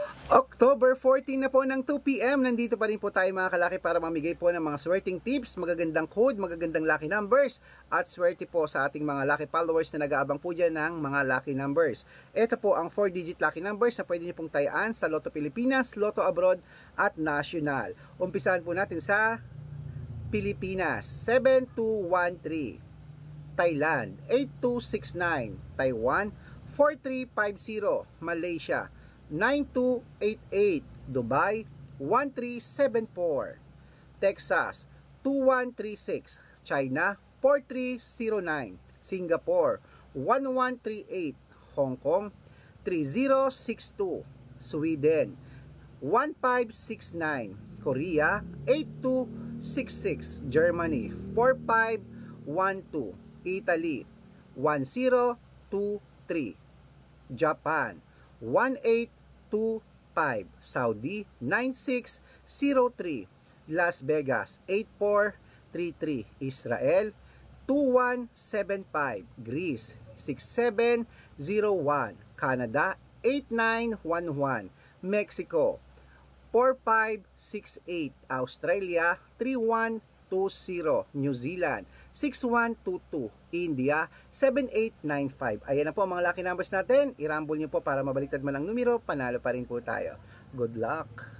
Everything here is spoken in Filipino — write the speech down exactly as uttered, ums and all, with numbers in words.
October fourteen na po ng two p m Nandito pa rin po tayo mga kalaki para mamigay po ng mga swerting tips, magagandang code, magagandang lucky numbers at swerte po sa ating mga lucky followers na nag-aabang po dyan ng mga lucky numbers. Ito po ang four digit lucky numbers na pwede nyo pong tayaan sa Lotto Pilipinas, Lotto Abroad at National. Umpisahan po natin sa Pilipinas, seven two one three, Thailand, eight two six nine, Taiwan, four three five zero, Malaysia, nine two eight eight, Dubai, one three seven four, Texas, two one three six, China, four three zero nine, Singapore, one one three eight, Hong Kong, three zero six two, Sweden, one five six nine, Korea, eight two six six, Germany, four five one two, Italy, one zero two three, Japan, one eight two five, Saudi, nine six zero three, Las Vegas, eight four three three, Israel, two one seven five, Greece, six seven zero one, Canada, eight nine one one, Mexico, four five six eight, Australia, three one two zero, New Zealand, six one two two, India, seven eight nine five. Ayan na po ang mga lucky numbers natin. I-rumble nyo po para mabaliktad man ang numero, panalo pa rin po tayo. Good luck!